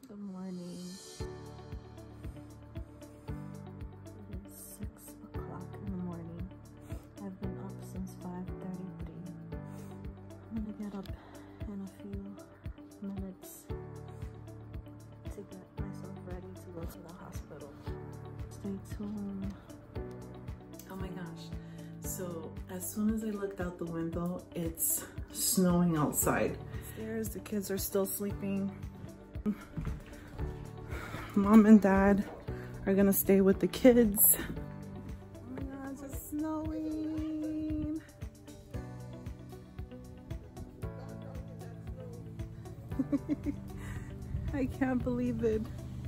Good morning. It is 6 o'clock in the morning. I've been up since 5:33. I'm gonna get up in a few minutes to get myself ready to go to the hospital. Stay tuned. Oh my gosh. So as soon as I looked out the window, it's snowing outside. Upstairs, the kids are still sleeping. Mom and Dad are gonna stay with the kids. Oh my gosh, it's snowing. I can't believe it.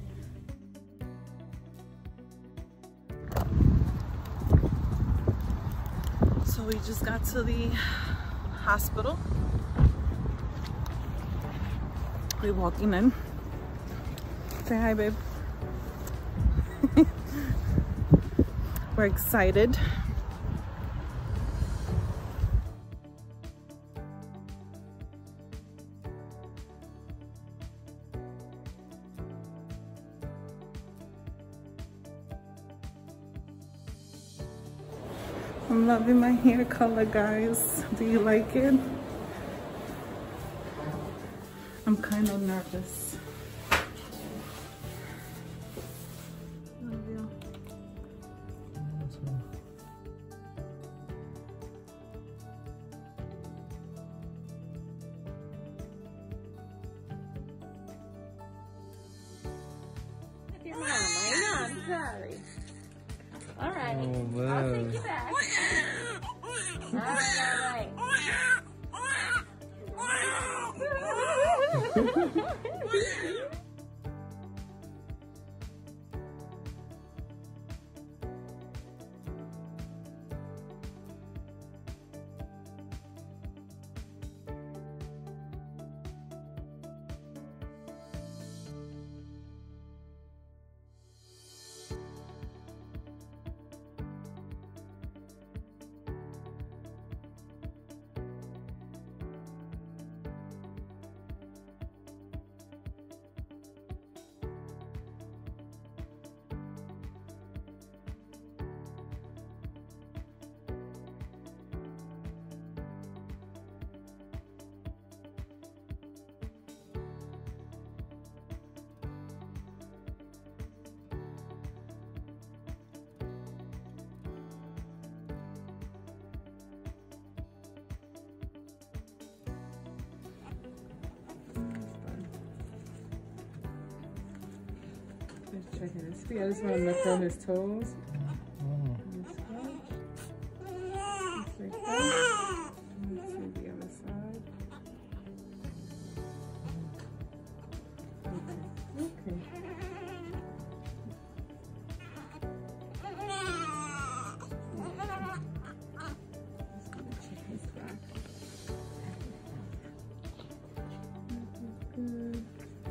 So we just got to the hospital. We're walking in. Say hi, babe. We're excited. I'm loving my hair color, guys. Do you like it? I'm kind of nervous. Love you. With your mom, I'm sorry. All right, Oh, I'll take you back. All right. Just checking his feet. I just want to feel his toes. Just like that. Let's see the other side. Okay. Just gonna check his back. Good.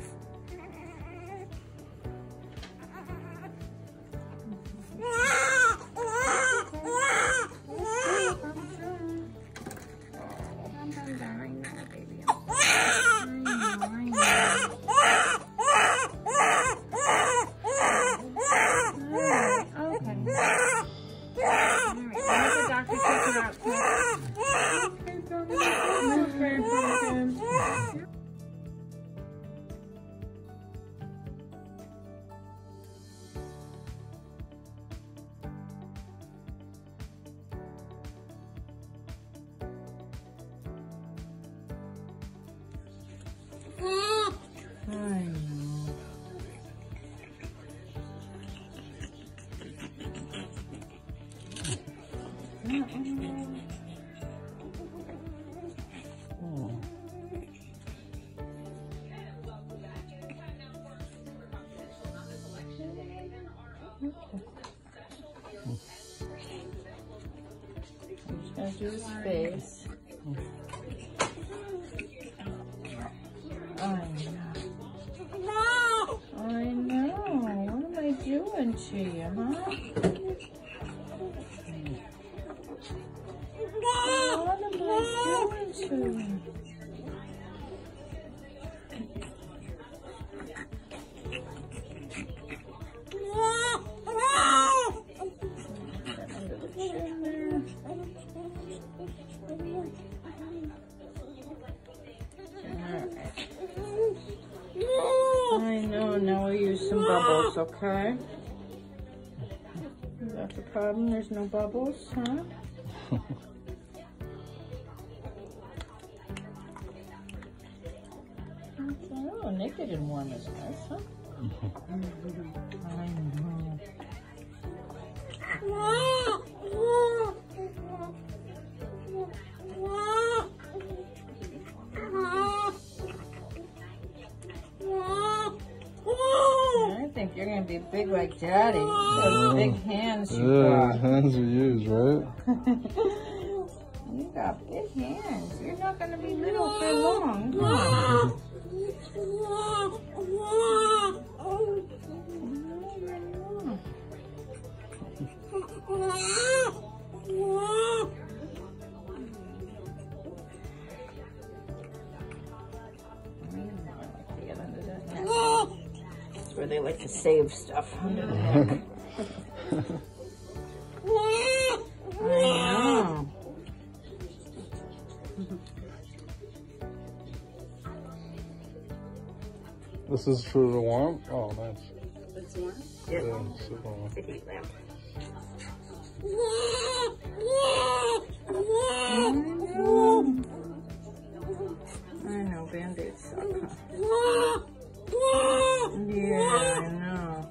I know. Oh. Just gonna do his face. I know. What am I doing to you, huh? What am I doing to you? I know, now we'll use some bubbles, okay? Is that the problem? There's no bubbles, huh? Oh, naked and warm is nice, huh? I know. I think you're gonna be big like Daddy. Those big hands you got. Hands you use, right? You got big hands. You're not gonna be little for long, huh? That's where they like to save stuff under the neck. I know. This is for the warmth? Oh, nice. It's warm? Yeah, super warm. It's a heat lamp. I know, Band-Aids suck, huh? Yeah, I know.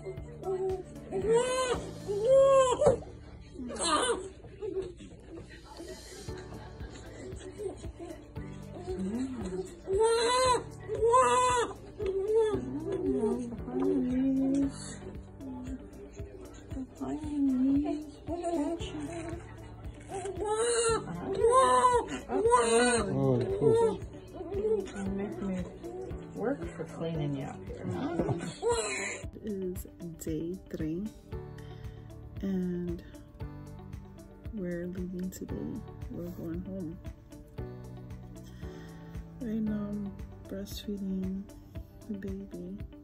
Oh, cool. Make me work for cleaning you up here. It is day 3 and we're leaving today. We're going home. Right now I'm breastfeeding the baby.